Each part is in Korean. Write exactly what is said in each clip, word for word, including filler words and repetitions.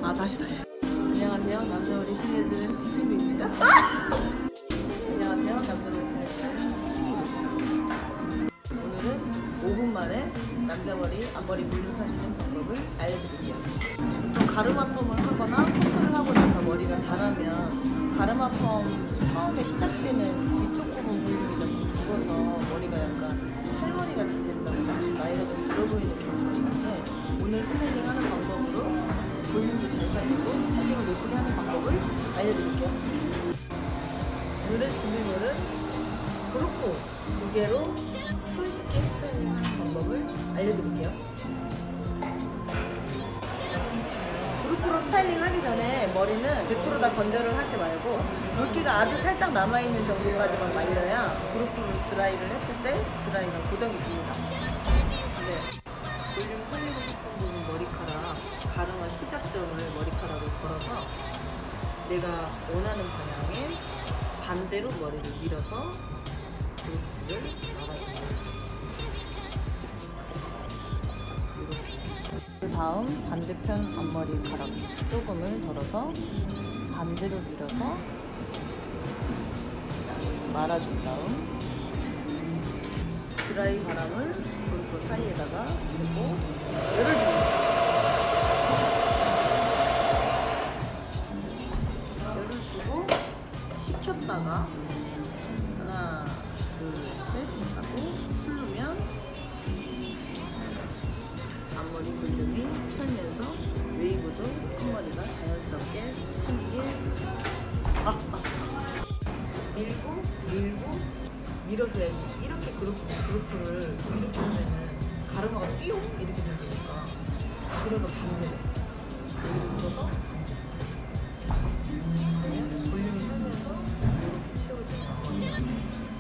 아 다시 다시. 안녕하세요. 남자머리 신해주는 희승입니다. 안녕하세요. 남자머리 신해주는 희승입니다. 오늘은 오 분 만에 남자머리 앞머리 볼륨 살리는 방법을 알려드릴게요. 또 가르마 펌을 하거나 커트를 하고 나서 머리가 자라면 가르마 펌 처음에 시작되는 위쪽 부분 볼륨이 자꾸 죽어서 머리가 약간 할머니 같이 된다거나 나이가 좀 들어 보이는 경우가 있는데, 오늘 스타일링 하는 방법으로 볼륨도 잘 살리고 스타일링을 예쁘게 하는 방법을 알려드릴게요. 오늘의 준비물은 브루코 두 개로 손쉽게 스타일링 하는 방법을 알려드릴게요. 브루코로 스타일링 하기 전에 머리는 백 퍼센트 다 건조를 하지 말고 물기가 아주 살짝 남아있는 정도까지만 말려야 브루코로 드라이를 했을 때 드라이가 고정이 됩니다. 네. 볼륨 살리고 싶은 부분 머리카락 가르마 시작점을 머리카락을 걸어서 내가 원하는 방향에 반대로 머리를 밀어서 브루코를 말아줍니다. 그 다음 반대편 앞머리카락 조금을 덜어서 반대로 밀어서 말아준 다음 드라이 바람은 브루코 사이에다가 주고 열을 줍니다. 열을 주고 식혔다가 하나 둘 셋 하고 풀르면 앞머리 볼륨이 살면서 웨이브도 콧머리가 자연스럽게 생기게 되죠. 아, 아. 밀고 밀고 밀어서 해야지. 이렇게 그루프, 그루프를 이렇게 하면은 가르마가 띠용 이렇게 생기니까 들어서 반대로 여기로 들어서 그러면 볼륨이 살면서 이렇게 채워지는 거예요.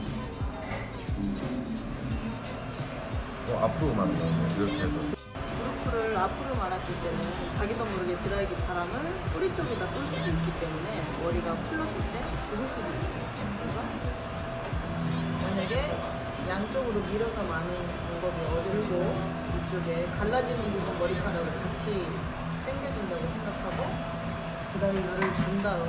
어, 앞으로 말하는 거예요. 이렇게 해서 브루프를 앞으로 말았을 때는 자기도 모르게 드라이기 바람을 뿌리 쪽에다 쏠 수도 있기 때문에 머리가 풀렀을 때 죽을 수도 있어요. 그래서 만약에 양쪽으로 밀어서 마는 방법이 어렵고 이쪽에 갈라지는 부분 머리카락을 같이 당겨준다고 생각하고 드라이를 준 다음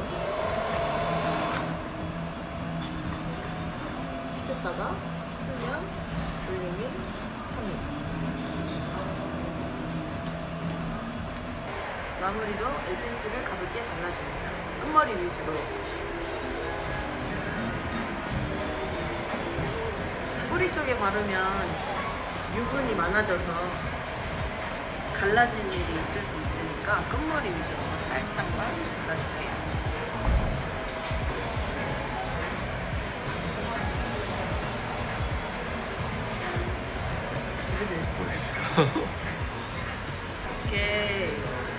식혔다가 풀면 볼륨이 삽니다. 마무리로 에센스를 가볍게 발라줍니다. 끝머리 위주로. 뿌리 쪽에 바르면 유분이 많아져서 갈라진 일이 있을 수 있으니까 끝머리 위주로 살짝만 발라줄게요. 집에서 입고 있어요. 오케이.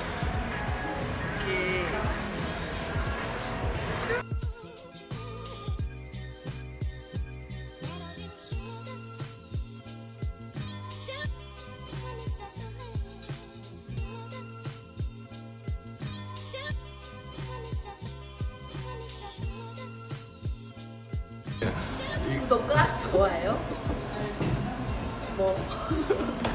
오케이. 슉. 구독과 좋아요 뭐